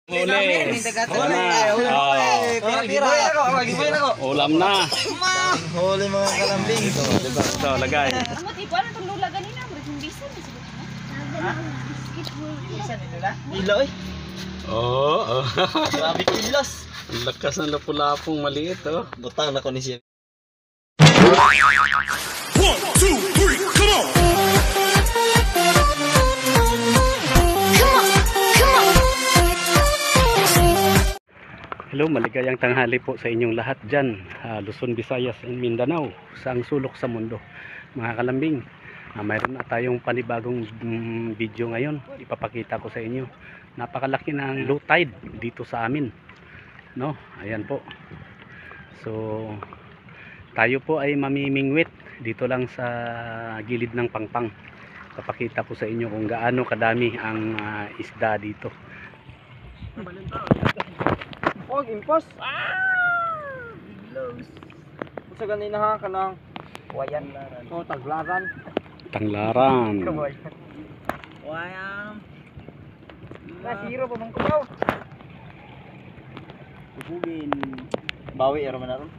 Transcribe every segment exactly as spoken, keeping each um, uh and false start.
Huli. Ulam na. Huli mga kalambing. Ito, lagay. Amot iba na itong lula ganina. Ang bisan. Ilo eh. Oo. Oh, Grabe kilos. ang lakas ng lapu-lapong maliit, oh. Butang na ko ni siya. One, two, three, come on! Hello, maligayang tanghali po sa inyong lahat dyan, uh, Luzon, Visayas, and Mindanao, sa ang sulok sa mundo. Mga kalambing, uh, mayroon na tayong panibagong um, video ngayon. Ipapakita ko sa inyo. Napakalaki ng low tide dito sa amin, no? Ayan po. So, tayo po ay mamimingwit dito lang sa gilid ng Pangpang. Papakita ko sa inyo kung gaano kadami ang uh, isda dito. Oh, impos. Kilos. Sa ganina ha kanang wayan. Oh, taglaran. Tanglaran. Wayan. Nasiro pa mong kubaw. Kubugin. Bawi era man naron.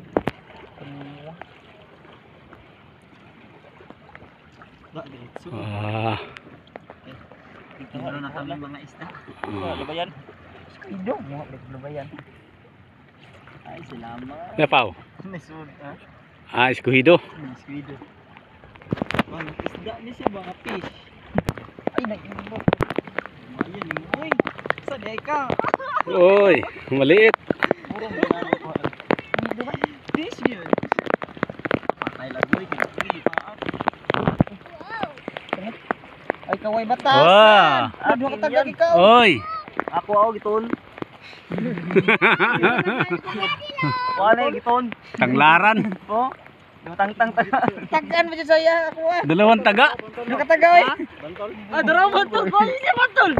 Ba, diretso. Ah. Ito na na kami mga isda. Ah. Labayan. Ido mo labayan. Ay, salamat. Napaw. Nisud ha. Ah, escogido. Nisquido. Ang isda ni siya mga fish. Ay, nag-ibo. Ayan ni Uy. Sa deka. Oy, maliit. Murong ginagawa ko. Ano ba? Fish yun. Patay lang boy. Hindi pa. Ay, kaway batas. Wow. Ano ka tagag ikaw? Oy. Ako ako giton. Wala giton. Tanglaran. Oh. Tang tang tang. Tagan mo dyan saya ako ah. Dalawang taga. Nakataga eh. Bantol. Ah, daraw bantol. Bali siya bantol.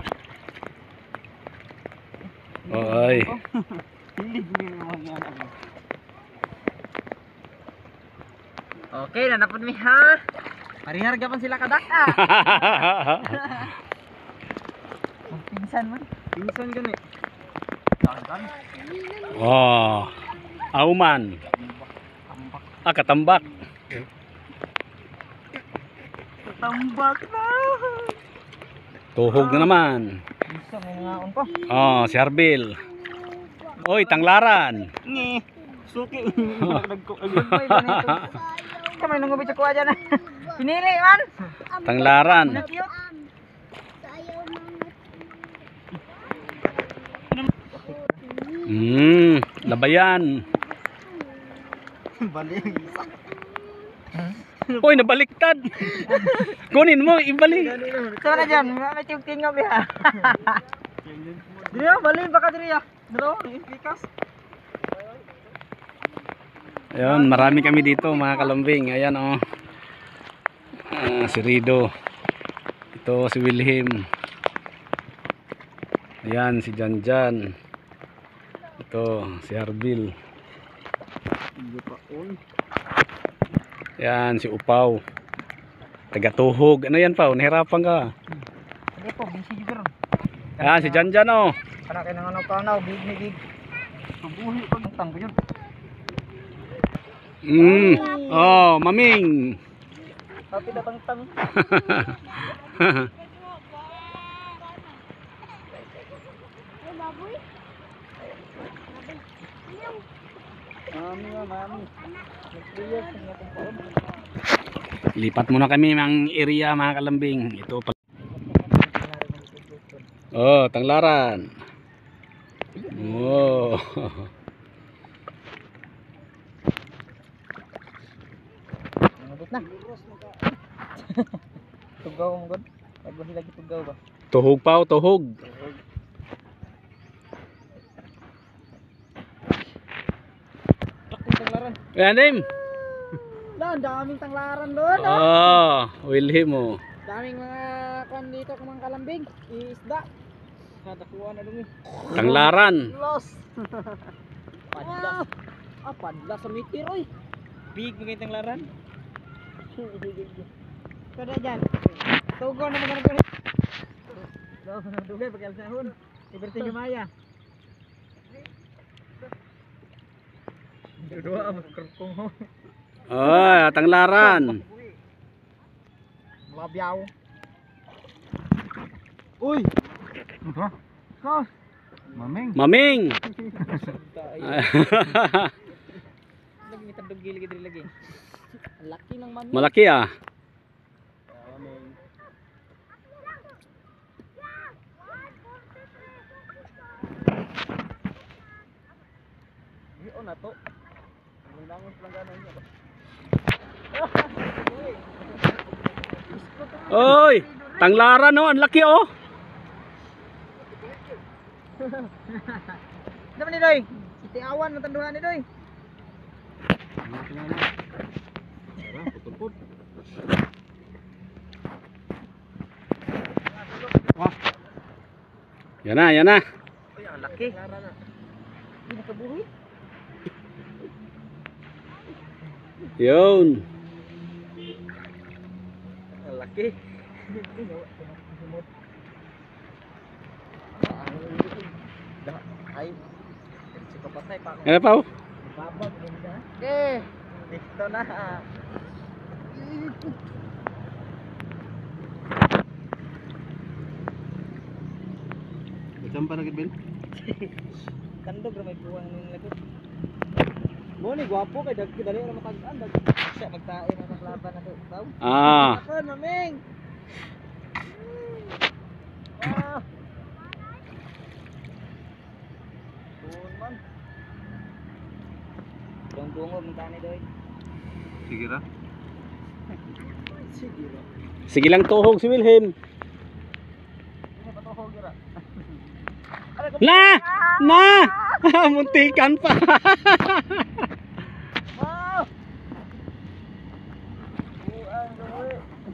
Oy. Hindi naman yan ako. Okay, nanapod mi ha. Pariharga pa sila kadaka. Pinsan man. Pinsan gani. Tagan. Oh. Auman. Ah, katambak. Tambak na. Tuhog na naman. Isa may ngaon pa. Oh, si Arbil. Oy, tanglaran. Ngi. Suki. Nagko agay ba nito? Kamay nang gubit ko aja na. Pinili man. Tanglaran. Cute. Hmm, labayan. Bali. Oy, nabaliktad. Kunin mo, ibalik. So na dyan, may tingtingog ya. Diriya, bali baka diriya. Dalo, ikas. Ayun, marami kami dito mga kalambing. Ayan oh. Ah, si Rido. Ito si Wilhelm. Ayan si Janjan. Ito si Arbil. Ayan si Upaw. Taga-tuhog. Ano yan pa? Nahirapan ka. Hindi po, busy juga ron. Ayan si Janjan oh. Kana kay nang ano pa na, big ni big. Subuhi pag tang ko yun. Mm. Oh, maming. Happy na tang tang. Mami, mami. Lipat muna kami ng area mga kalambing. Ito pa. Oh, tanglaran. Oh. Nabot na. Tugaw mo god. Bago sila gitugaw ba? Tuhog pa, tuhog. Takong tanglaran. Ayan, Dim. Lah, daming tanglaran doon. Oh, Wilhelm oh. Daming mga kan dito kumang kalambing, isda. Nadakuha na dumi. Tanglaran. Los. Padlas. Ah, padlas sa mitir oy. Big mga tanglaran. Kada dyan. Tugo na mga nagano. Daw na dugay pag alsahon. Iberti Maya. Dua amat kerkong ho. Oh, tanglaran. Labiaw. Uy. Apa? Kos. Mameng. Maming. Lagi kita dugil lagi diri lagi. Laki ng mameng. Malaki ah. Iyo na to. Langon pelangganan niya ba? Oy, tanglaran no, ang laki oh. Dapat ni Doy. Siti awan ng tanduhan ni Doy. Wah. Yan na, yan na. Uy, ang laki. Hindi nakabuhi. Yun. Ang laki. Ay. Si kapatay pa. Ano pa oh? Babag ganda. Eh, dito na. Ito pa nagit bil? Kandog ra may buwang ning lagot. Mo ni gwapo kay dag dali ra matag-an dag. Siya magtae na ng laban na daw. Ah. Ako maming. Ah. Tuon man. Dong bungog ng tani doy. Sige ra. Sige ra. Sige lang tuhog si Wilhelm. Ini patuhog ra. Na! Na! Muntikan pa. Wow! Buang gawe.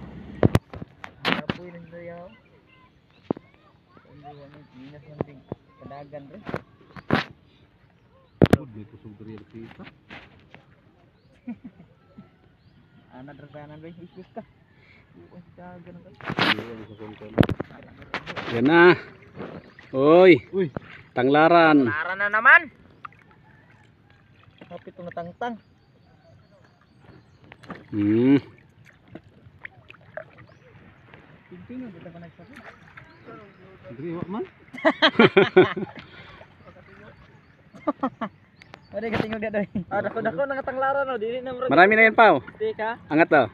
Apoy ng dayaw. Hindi wala minus man ding kadagan re. Dito sugri kita. Ana draganan ba isus ka. Buang dagan ka. Yan na. Oy. Uy, Tanglaran. Lara na naman. Kapit itong natangtang. Hmm. Tingting kita pa nagsakit. Sugri wa man. Wala ka tingog dia doy. Ah, dako dako nang tanglaran no, dili na murag. Marami na yan pao. Di ka. Angat to.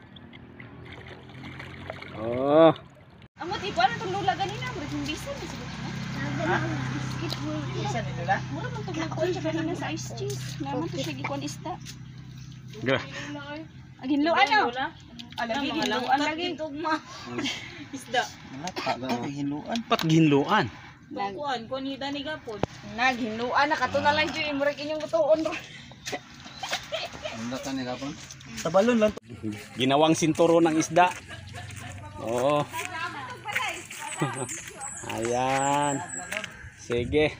Oh. Amot ikaw na itong lula ganina. Murag yung bisan. Ha? Isa ni Lola. Mura man itong luto siya kanina sa ice cheese. Naman ito siya gikuan isda. Ga. Aginluan no? Alagi, ginluan lagi. Isda. Nata hinuan. Pat ginluan. Kuan, kuan ni Dani gapon. Naghinluan na kato na lang jud imurag inyong gutuon ro. Nata ni gapon. Tabalon lang. Ginawang sinturo ng isda. Oo. Ayan. Sige.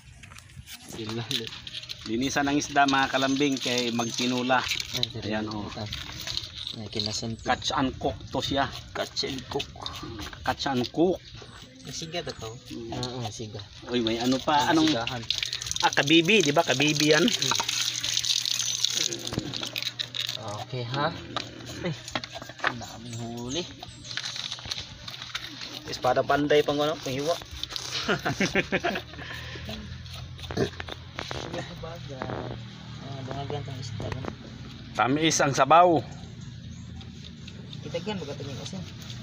Linisan ng isda mga kalambing kay magtinula. Ayan o. Ay kinasan Catch and cook to siya. catch and cook. Catch and cook. Siga to. Oo, siga. Uy, may ano pa? Anong? Ah, kabibi. Di ba? Kabibi yan. Okay ha. Ay, ang daming huli. Espada panday pang ano, panghiwa. Ah, dangagan tang isda. Tamis ang sabaw. Kita gan baga tingin asin.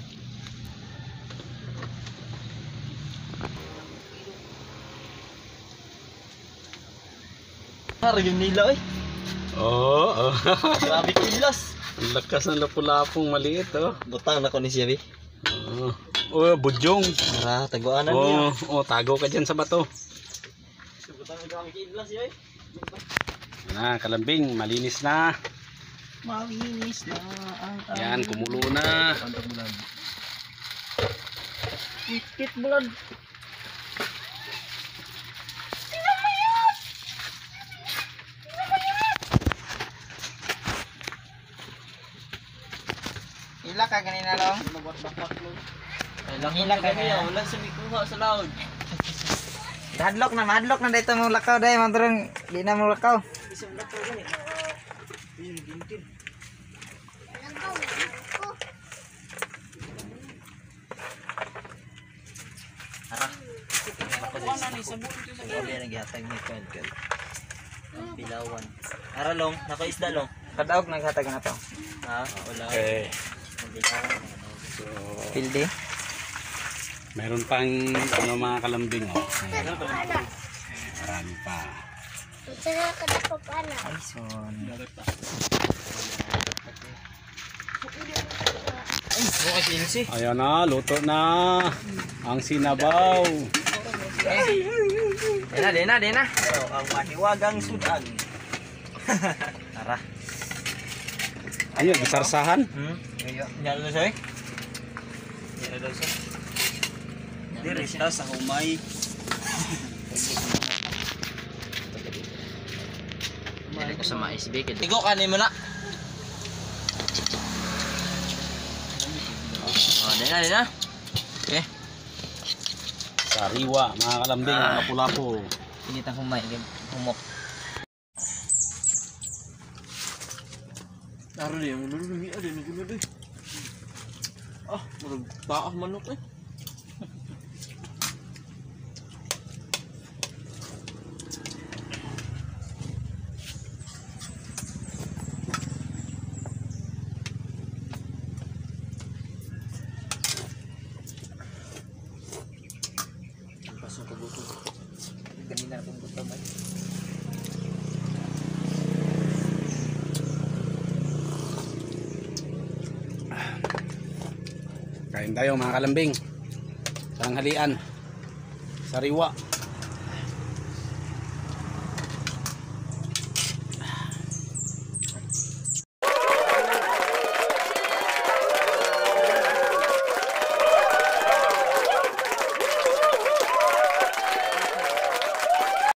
Harga nila eh. Oo. Oh, Grabe kilos. ang lakas ng lapu-lapong maliit oh. Butang na ko ni siya bi. Oo. Oh, budyong. Para taguanan niya. Oh, oh, tago ka dyan sa bato. Butang na kami kilos yoy. Na, kalambing, malinis na. Malinis na ang Yan, kumulo na. Ikit bulan. Ila ka ganina long. Ilang ilang ka kaya wala sa mikuha sa laod. Hadlock na, madlock na dito mo lakaw dai, manturong di na mo lakaw. Isang lakaw gani. Ayun gintin. Ara. Ano ni sa buto sa Sabi na gihatag ni Kyle Kyle. Ang pilawan. Ara long, nako isda long. Kadaog naghatag na to. Ha, wala. Okay. So, Pilde. meron pang ano mga kalambing oh. Ayan. Marami pa. Ay, son. Ay, bukas ilsi. Ayan na, luto na ang sinabaw. Dena, dena, dena. Ang mahiwagang sudan. Tara. Ayun, gisarsahan. Hmm? Ayo, nyalo na siya eh. Nyalo daw siya. Dire siya sa humay. Dili ko sa mais bacon. Tigo kanin mo na. Oh, dena, dena. Okay. Sariwa, mga kalambing, mga kapulapo. Init ang humay, humok. Naro din yung lulungi ada ni guna deh. Ah, marag taah manok eh. Pasok ke butuh. Ganina akong gutom ay. Kain tayo mga kalambing. Tanghalian. Sariwa.